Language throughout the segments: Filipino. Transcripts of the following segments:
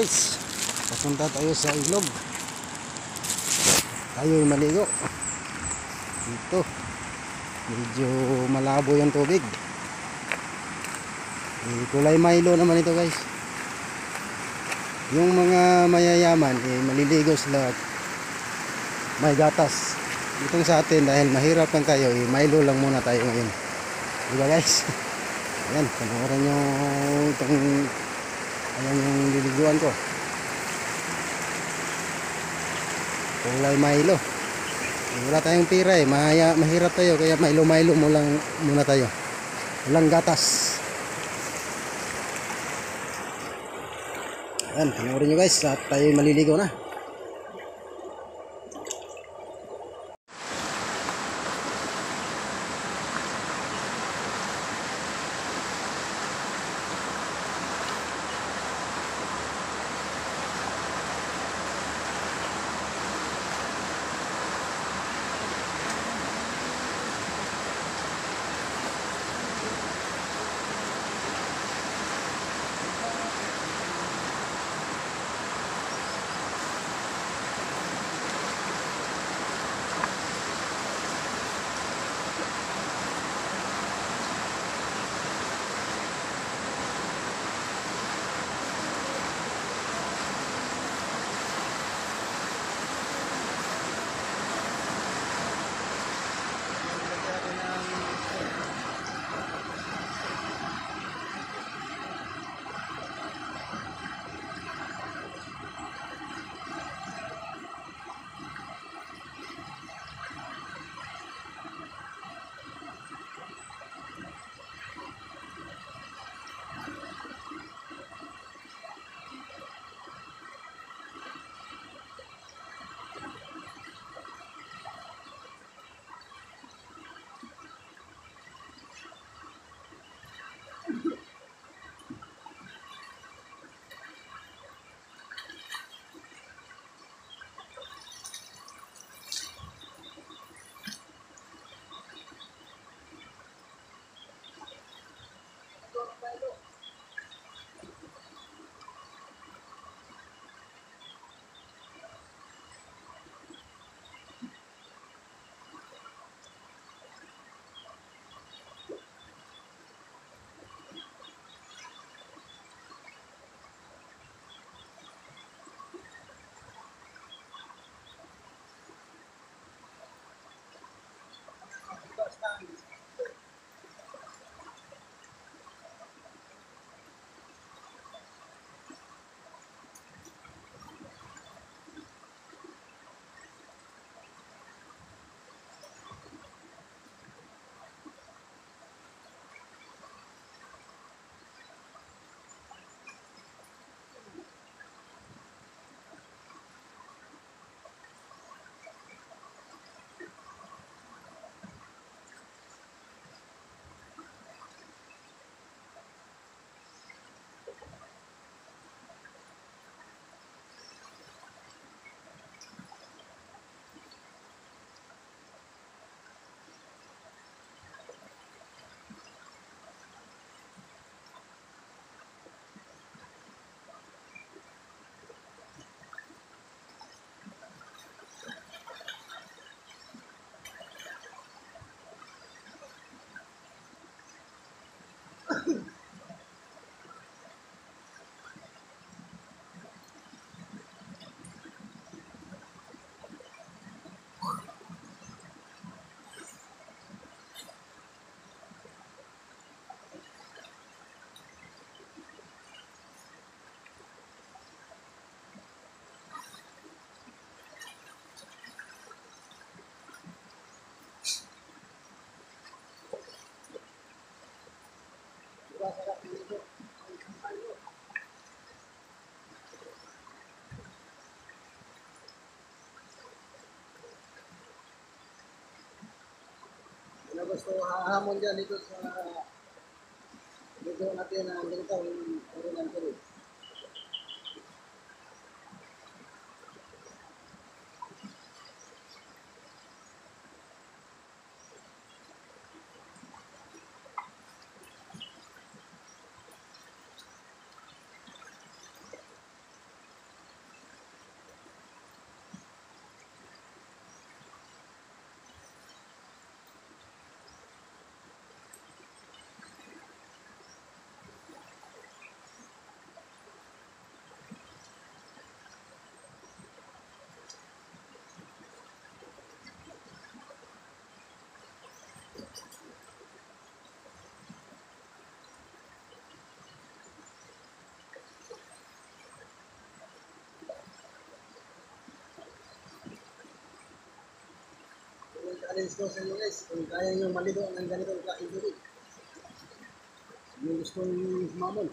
guys, papunta tayo sa ilog. Tayo'y maligo. Dito medyo malabo yung tubig. Kulay Milo naman ito guys. Yung mga mayayaman maliligo sila, may gatas. Itong sa atin dahil mahirap lang tayo, Milo lang muna tayo ngayon, diba guys? Ayan, panoorin nyo itong, ayan yung liliguan ko, kulay Milo. Wala tayong pira mahirap tayo, kaya Milo mo lang muna tayo, walang gatas. Ayan, panoorin nyo guys at tayo maliligo na. Ano gusto hahamon dyan dito sa dito natin ang ganito ang tuloy. challenge ko sa inyo guys, kung kaya nyo maligo ng ganitong klaseng tubig. Yung gustong humamon.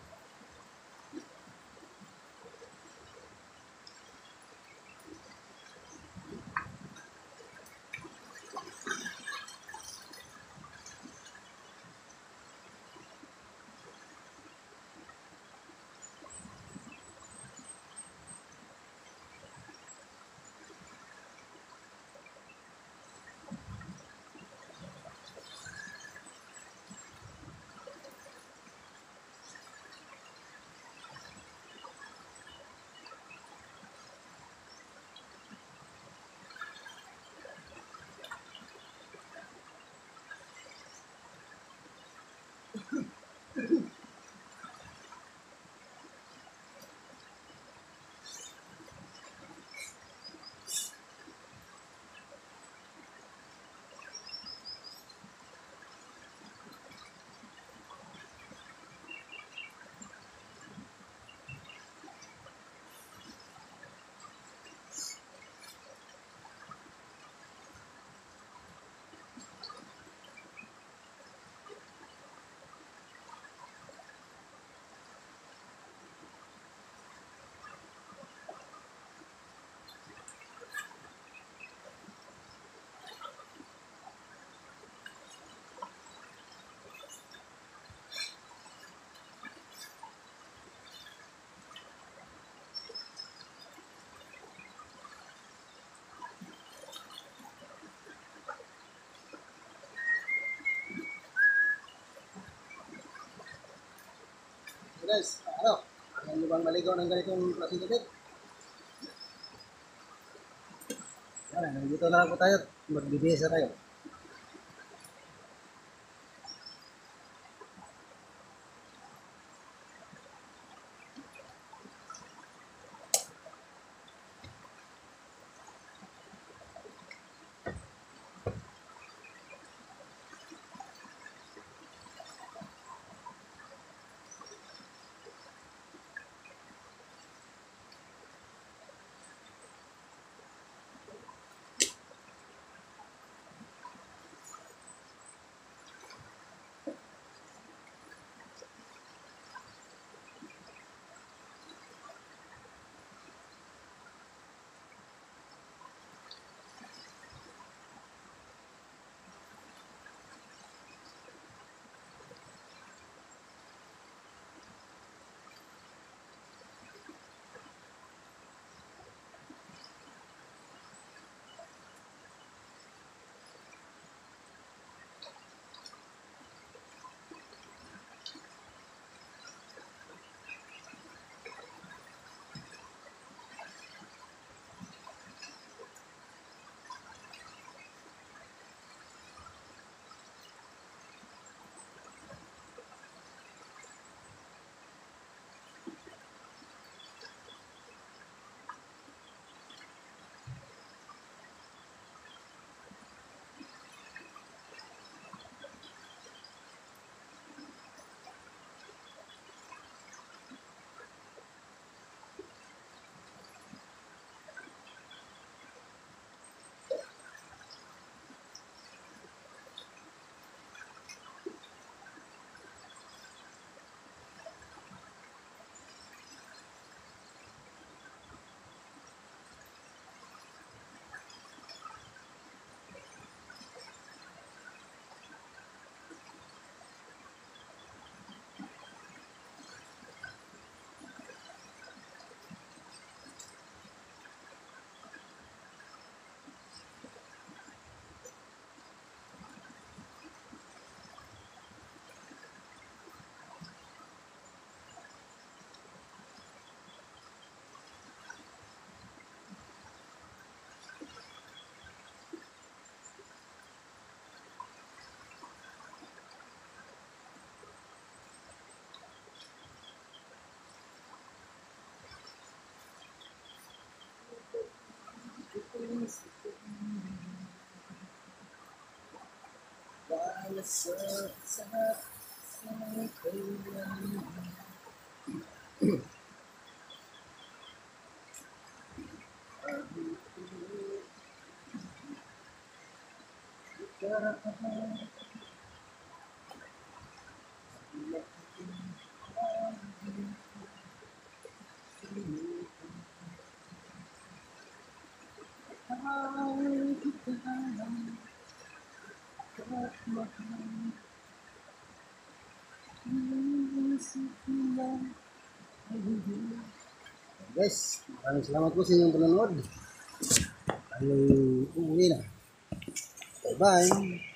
So guys, kaya nyo bang maligo ng ganitong klaseng tubig? Yan, nandito na po tayo. Magbibihis na tayo. Guys, maraming salamat po sa inyong panonood. Tayo uuwi na. Bye-bye.